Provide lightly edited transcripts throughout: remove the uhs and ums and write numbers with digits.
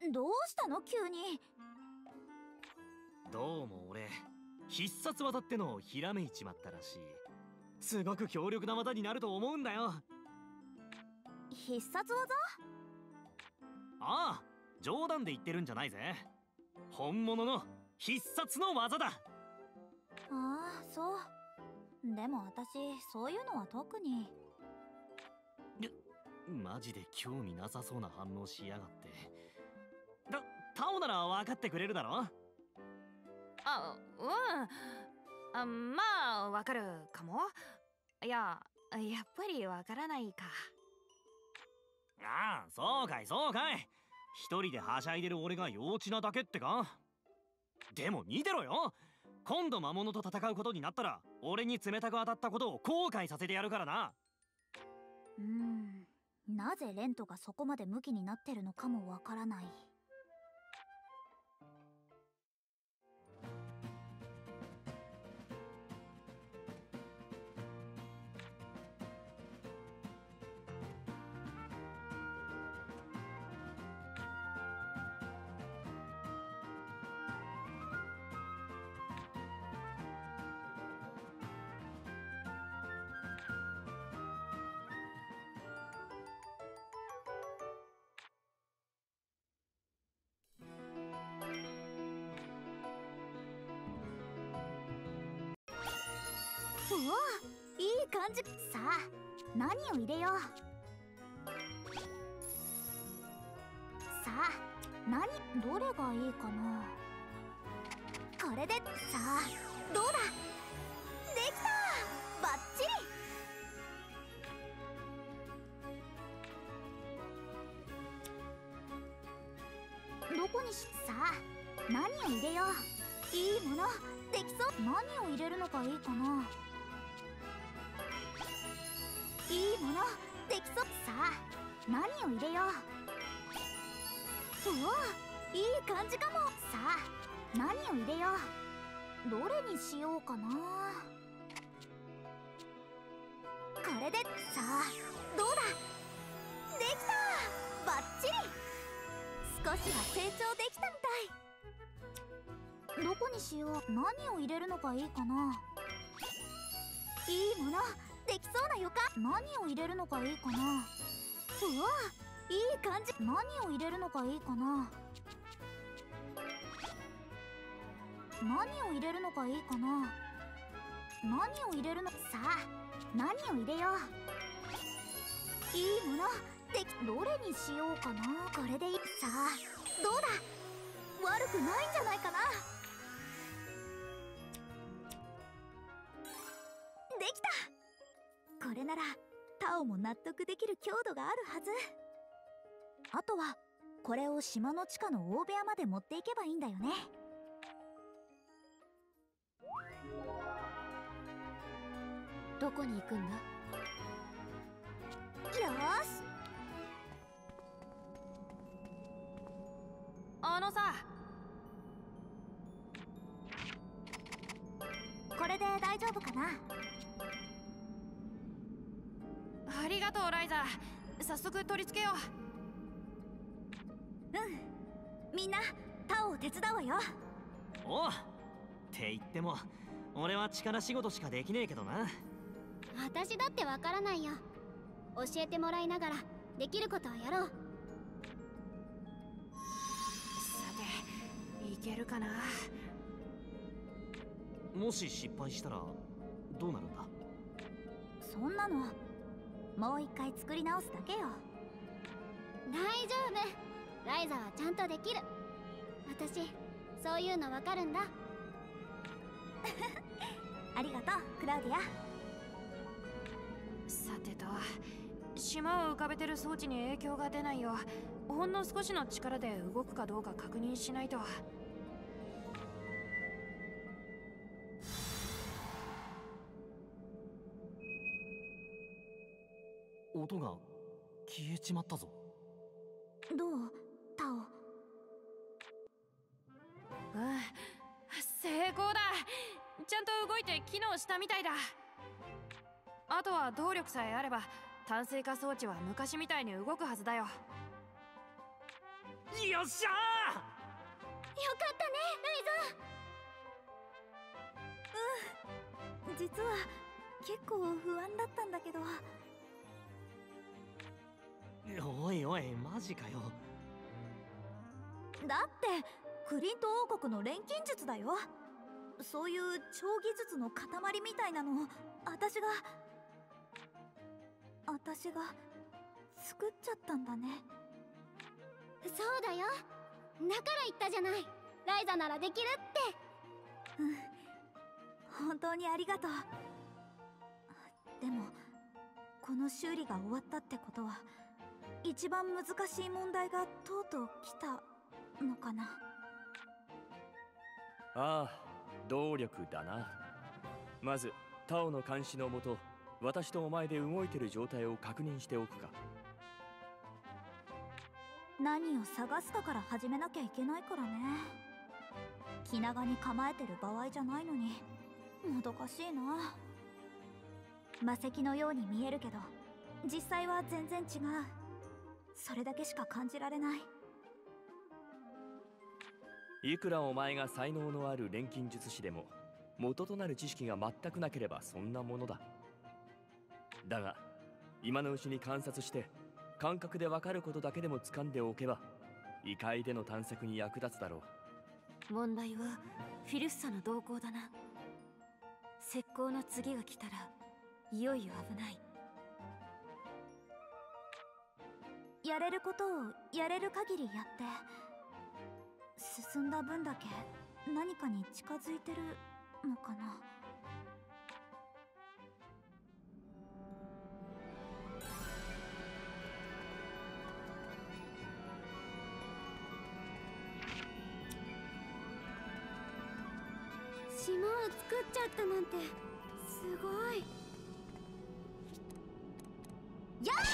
どうしたの急に。 どうも俺必殺技ってのをひらめいちまったらしい。すごく強力な技になると思うんだよ。 必殺技？ ああ、冗談で言ってるんじゃないぜ。本物の必殺の技だ。 ああ、そう。でも私そういうのは特に。 マジで興味なさそうな反応しやがって。タオなら分かってくれるだろ。 あ、うん。まあ分かるかも。いや、やっぱり分からないか。 ああ、そうかいそうかい。一人ではしゃいでる俺が幼稚なだけってか。でも見てろよ、今度魔物と戦うことになったら俺に冷たく当たったことを後悔させてやるからな。 なぜレントがそこまでムキになってるのかもわからない。おお、いい感じ。さあ何を入れよう。さあどれがいいかな。これで。さあどうだ。できた、バッチリ。どこにさあ何を入れよう。いいものできそう。何を入れるのがいいかな。いいものできそう。さあ何を入れよう。おお、いい感じかも。さあ何を入れよう。どれにしようかな。これで。さあどうだ。できた、バッチリ。少しは成長できたみたい。どこにしよう。何を入れるのがいいかな。いいものできそうな予感。何を入れるのがいいかな。うわ、いい感じ。何を入れるのがいいかな。何を入れるのがいいかな。何を入れるの。さあ何を入れよう。いいものでき。どれにしようかな。これでいい。さあどうだ。悪くないんじゃないかな。できた。これならタオも納得できる強度があるはず。あとはこれを島の地下の大部屋まで持っていけばいいんだよね。 どこに行くんだ。 よーし。 あのさ、 これで大丈夫かな。 ありがとうライザ。早速取り付けよう。みんなタオを手伝うわよ。 おうって言っても俺は力仕事しかできねえけどな。 私だってわからないよ。教えてもらいながらできることはやろう。 さていけるかな。 もし失敗したらどうなるんだ。 そんなのもう一回作り直すだけよ。 大丈夫、ライザはちゃんとできる。私そういうのわかるんだ。 ありがとうクラウディア。 さてと、島を浮かべてる装置に影響が出ないようほんの少しの力で動くかどうか確認しないと。 音が消えちまったぞ。 どうタオ。 成功だ。ちゃんと動いて機能したみたいだ。あとは動力さえあれば炭水化装置は昔みたいに動くはずだよ。 よっしゃよかったねライザ。 実は結構不安だったんだけど。 おいおい、マジかよ。 だってクリント王国の錬金術だよ。そういう超技術の塊みたいなのを私が作っちゃったんだね。 そうだよ、だから言ったじゃない、ライザならできるって。 本当にありがとう。でもこの修理が終わったってことは一番難しい問題がとうとう来たのかな。 ああ、動力だな。まずタオの監視のもと、私とお前で動いてる状態を確認しておくか。 何を探すかから始めなきゃいけないからね。気長に構えてる場合じゃないのにもどかしいな。魔石のように見えるけど実際は全然違う。それだけしか感じられない。 いくらお前が才能のある錬金術師でも元となる知識が全くなければそんなものだ。だが今のうちに観察して感覚で分かることだけでも掴んでおけば異界での探索に役立つだろう。問題はフィルッサの動向だな。石膏の次が来たらいよいよ危ない。 やれることをやれる限りやって、進んだ分だけ何かに近づいてるのかな。 島を作っちゃったなんてすごい。やあ！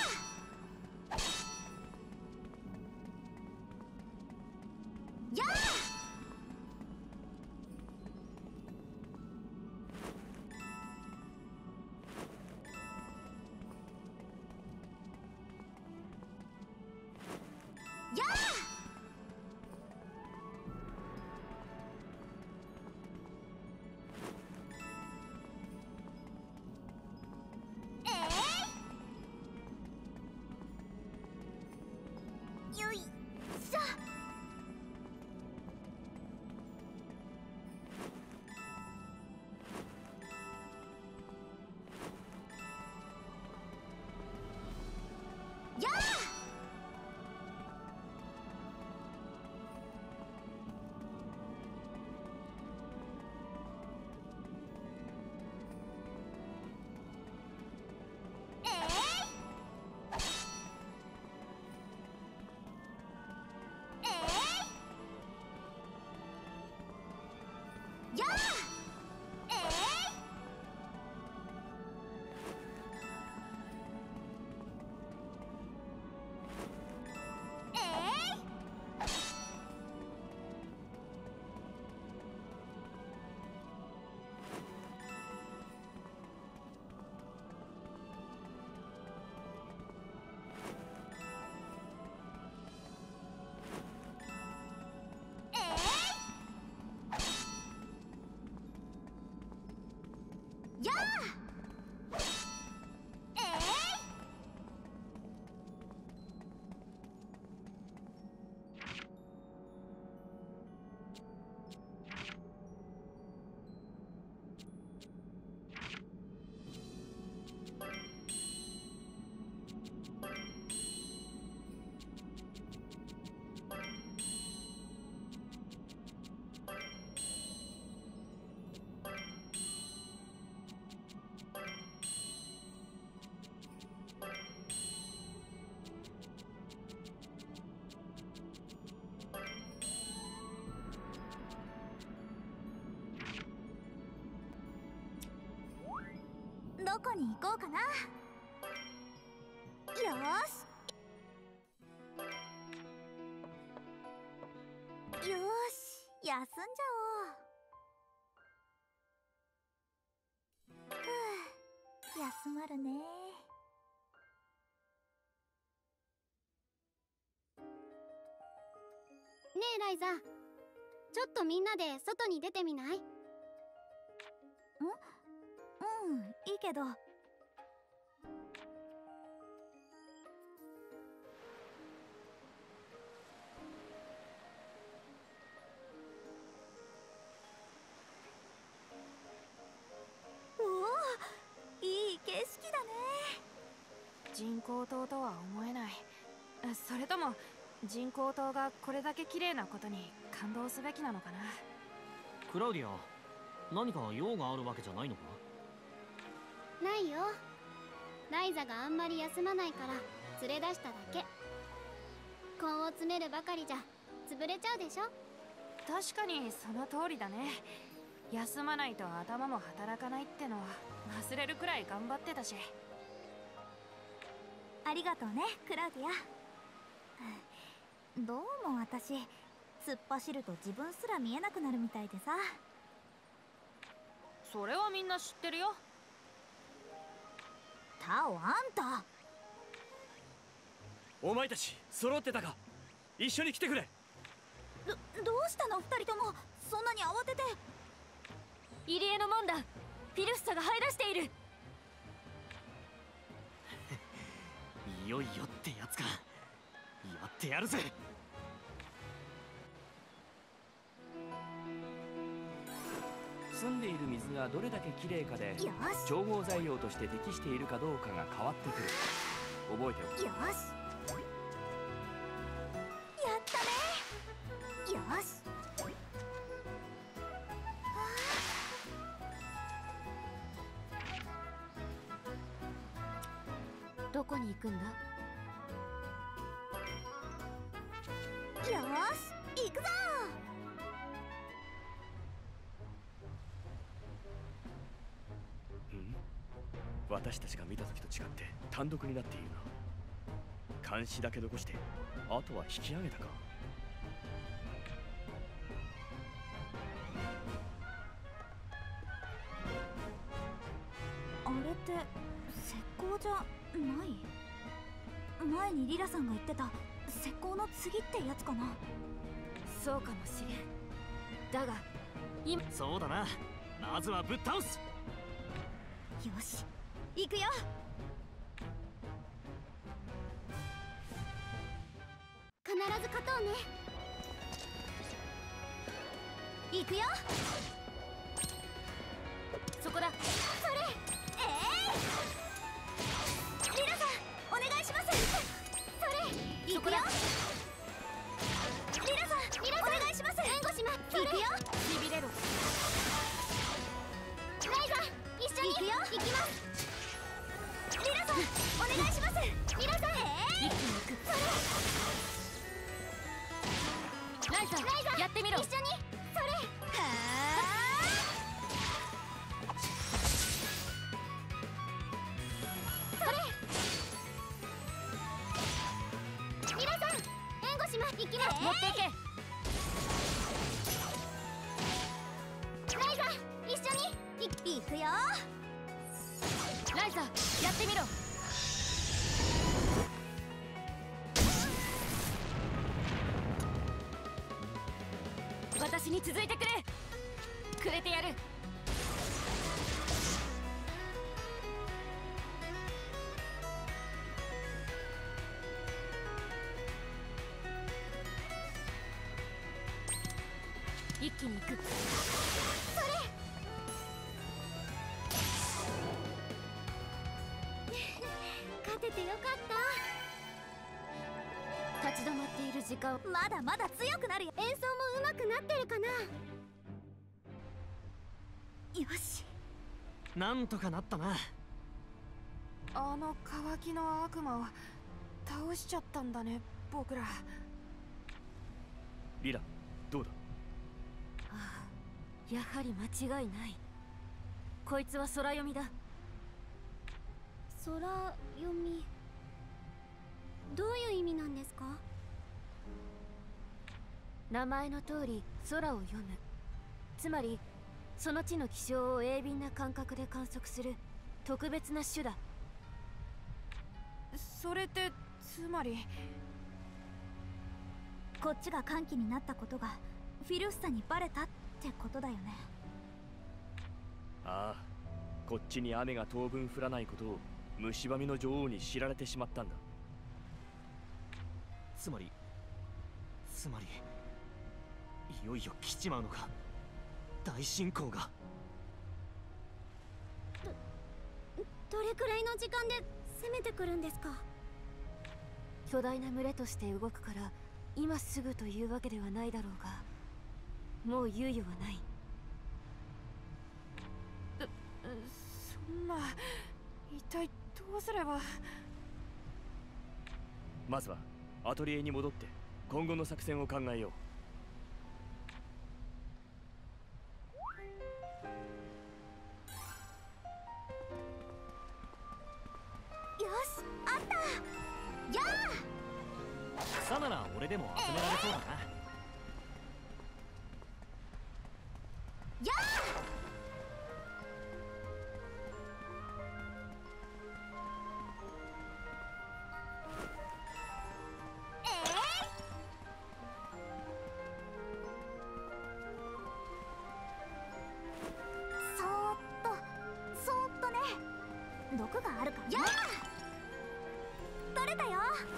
やあ！やあ！よいしょ。やあ！やあ！やあ！どこに行こうかな。よーし。よーし、休んじゃおう。ふう、休まるね。 えライザ、ちょっとみんなで外に出てみない？ うん、いいけど。おお、いい景色だね。 人工島とは思えない。それとも人工島がこれだけ綺麗なことに感動すべきなのかな。 クラウディア、何か用があるわけじゃないのか？ ないよ。ライザがあんまり休まないから連れ出しただけ。根を詰めるばかりじゃ潰れちゃうでしょ。 確かにその通りだね。休まないと頭も働かないってのは忘れるくらい頑張ってたし。 ありがとうね、クラウディア。どうも私、突っ走ると自分すら見えなくなるみたいでさ。 それはみんな知ってるよ。 タオ、あんた。 お前たち揃ってたか？一緒に来てくれ。 どうしたの二人とも、そんなに慌てて。 入り江の門だ。フィルッサが這い出している。 いよいよってやつか。やってやるぜ。 澄んでいる水がどれだけ綺麗かでよし調合材料として適しているかどうかが変わってくる。覚えておく。 よし、やったね。よし。 どこに行くんだ？ よし、行くぞ。 私たちが見た時と違って単独になっているな。監視だけ残してあとは引き上げたか。 あれって石膏じゃない？前にリラさんが言ってた石膏の次ってやつかな。 そうかもしれん。だが今そうだな。まずはぶっ倒す。 よし、行くよ。 必ず勝とうね。 行くよ。 そこだ。 それ、リラさん、お願いします。それ、行くよ。リラさん、お願いします。 援護します。 行くよ。 しびれろ。 ライザ、一緒に行くよ。 行きます。 リラさん、お願いします。 リラさん、 一気に行く。ライザ、やってみろ。 一緒に。それ。リラさん、援護します。行きます。 持っていけ。 ライザ、一緒に。 行くよ。 ライザ、やってみろ。私に続いてくれ。くれてやる。一気に行く。 勝ててよかっ立ち止まっている時間。 まだまだ強くなるよ。 た。演奏も上手くなってるかな。 よし。 なんとかなったな。 あの渇きの悪魔を倒しちゃったんだね、僕ら。 リラ、どうだ？ やはり間違いない。こいつは空読みだ。 空読み、どういう意味なんですか？ 名前の通り空を読む。つまりその地の気象を鋭敏な感覚で観測する特別な種だ。それってつまりこっちが歓喜になったことがフィルフサにバレたってことだよね。 ああ、こっちに雨が当分降らないことを蝕みの女王に知られてしまったんだ。 つまりいよいよ来ちまうのか、大侵攻が。 どれくらいの時間で攻めてくるんですか？ 巨大な群れとして動くから今すぐというわけではないだろうが、もう猶予はない。 そんな、一体どうすれば。 まずはアトリエに戻って今後の作戦を考えよう。 よし、あった。やあ、 草なら俺でも集められそうだな。 やあ、そーっとね。毒があるからね。やあ、取れたよ。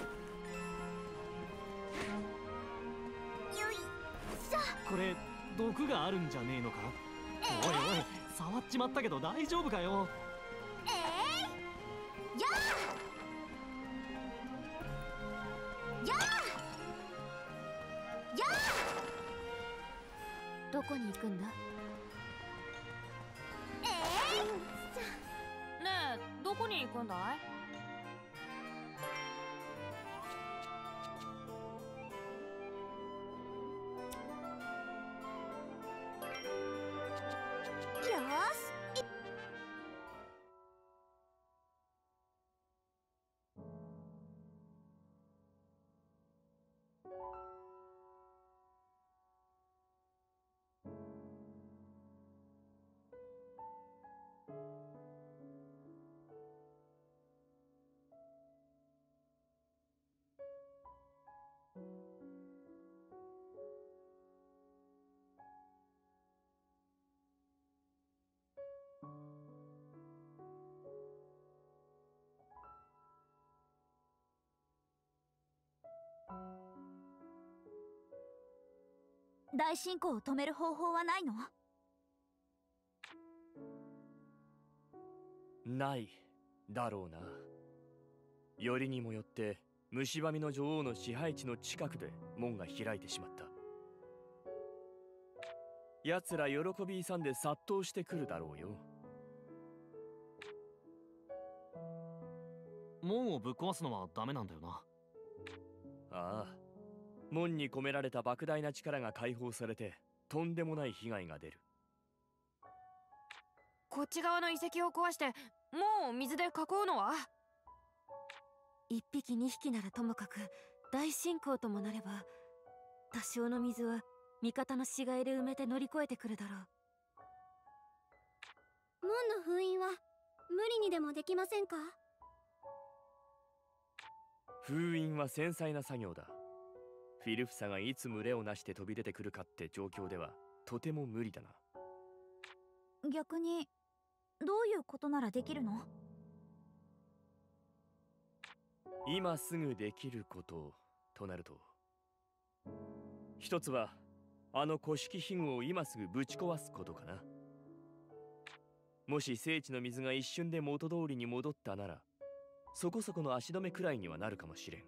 よいしょ。 これ毒があるんじゃねえのか。おいおい、触っちまったけど大丈夫かよ。 やあ、やあ、やあ。 どこに行くんだ？ ねえ、どこに行くんだい？ よーし。大進行を止める方法はないの？ ないだろうな。よりにもよって蝕みの女王の支配地の近くで門が開いてしまった。奴ら喜び勇んで殺到してくるだろうよ。 門をぶっ壊すのはダメなんだよな。 ああ、門に込められた莫大な力が解放されてとんでもない被害が出る。 こっち側の遺跡を壊してもう水で囲うのは？ 一匹二匹ならともかく大侵攻ともなれば多少の水は味方の死骸で埋めて乗り越えてくるだろう。 門の封印は無理にでもできませんか？ 封印は繊細な作業だ。フィルフサがいつ群れをなして飛び出てくるかって状況ではとても無理だな。 逆にどういうことならできるの？ 今すぐできることとなると、一つはあの古式器具を今すぐぶち壊すことかな。もし聖地の水が一瞬で元通りに戻ったならそこそこの足止めくらいにはなるかもしれん。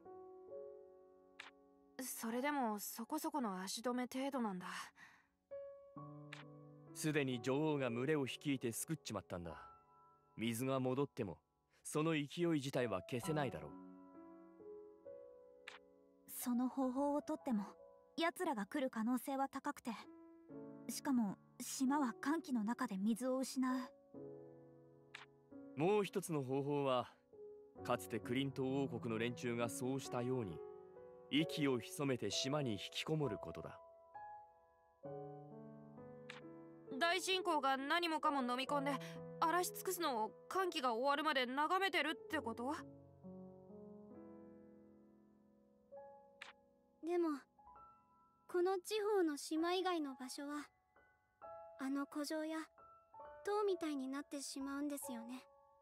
それでもそこそこの足止め程度なんだ。 すでに女王が群れを率いて救っちまったんだ。水が戻ってもその勢い自体は消せないだろう。 その方法をとっても奴らが来る可能性は高くて、しかも島は乾季の中で水を失う。 もう一つの方法は、かつてクリント王国の連中がそうしたように息を潜めて島に引きこもることだ。 大進行が何もかも飲み込んで荒らし尽くすのを乾季が終わるまで眺めてるってこと？ でもこの地方の島以外の場所はあの古城や塔みたいになってしまうんですよね。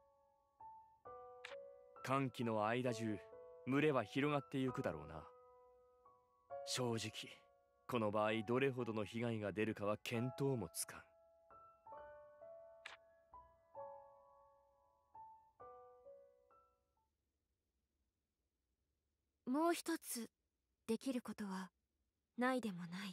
歓喜の間中群れは広がってゆくだろうな。正直この場合どれほどの被害が出るかは見当もつかん。 もう一つできることはないでもない。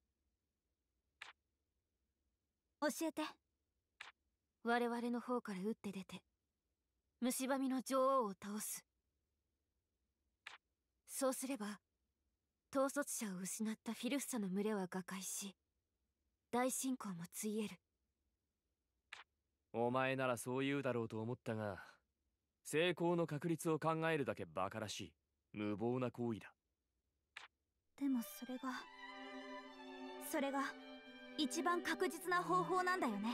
教えて。 我々の方から打って出て蝕みの女王を倒す。そうすれば統率者を失ったフィルフサの群れは瓦解し、大侵攻もついえる。 お前ならそう言うだろうと思ったが、成功の確率を考えるだけバカらしい無謀な行為だ。 でもそれが一番確実な方法なんだよね。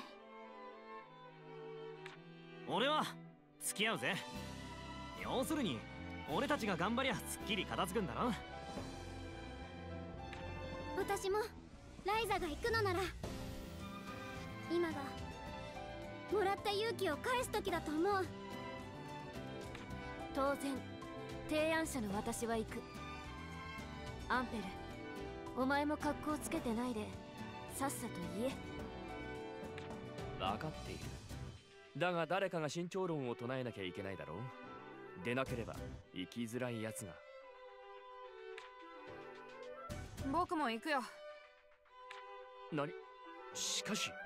俺は付き合うぜ。要するに俺たちが頑張りゃすっきり片付くんだろ。 私もライザが行くのなら今がもらった勇気を返す時だと思う。 当然提案者の私は行く。アンペル、お前も格好つけてないでさっさと言え。 分かっている。だが誰かが慎重論を唱えなきゃいけないだろう。でなければ生きづらいやつが。 僕も行くよ。 何？しかし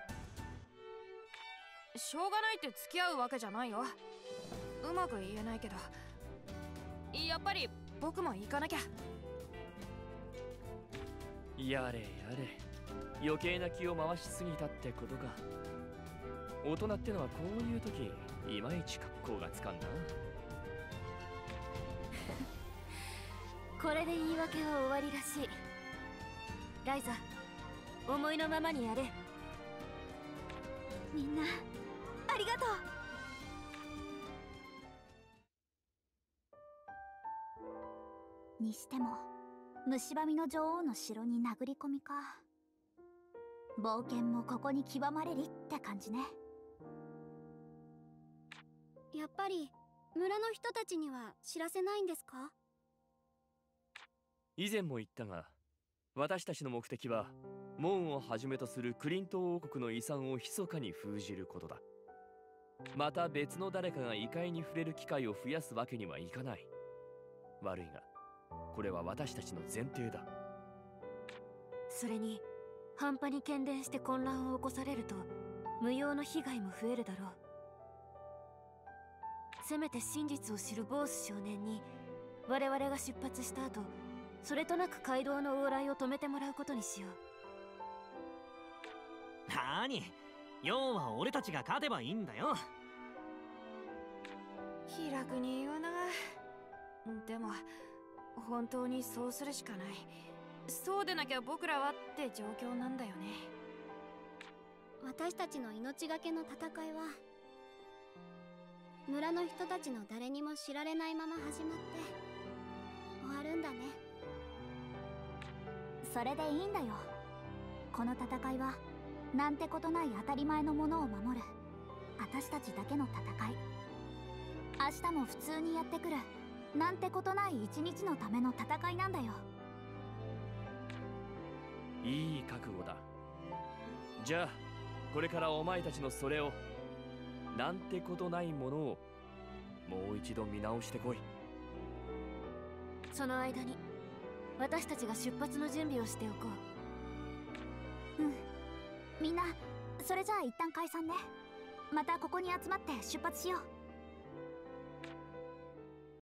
しょうがないって付き合うわけじゃないよ。うまく言えないけど、やっぱり僕も行かなきゃ。 やれやれ、余計な気を回しすぎたってことか。大人ってのはこういう時いまいち格好がつかんな。 これで言い訳は終わりらしい。ライザ、思いのままにやれ。 みんなありがとう。にしても蝕みの女王の城に殴り込みか。冒険もここに極まれりって感じね。 やっぱり村の人たちには知らせないんですか？ 以前も言ったが、私たちの目的は門をはじめとするクリント王国の遺産を密かに封じることだ。また別の誰かが異界に触れる機会を増やすわけにはいかない。悪いがこれは私たちの前提だ。 それに半端に喧伝して混乱を起こされると無用の被害も増えるだろう。せめて真実を知るボース少年に我々が出発した後、それとなく街道の往来を止めてもらうことにしよう。 なーに、要は俺たちが勝てばいいんだよ。 気楽に言うな。でも本当にそうするしかない。そうでなきゃ僕らはって状況なんだよね。 私たちの命がけの戦いは村の人たちの誰にも知られないまま始まって終わるんだね。 それでいいんだよ。この戦いはなんてことない当たり前のものを守る私たちだけの戦い。明日も普通にやってくるなんてことない一日のための戦いなんだよ。 いい覚悟だ。じゃあこれからお前たちのそれをなんてことないものをもう一度見直してこい。 その間に私たちが出発の準備をしておこう。みんなそれじゃあ一旦解散ね。またここに集まって出発しよう。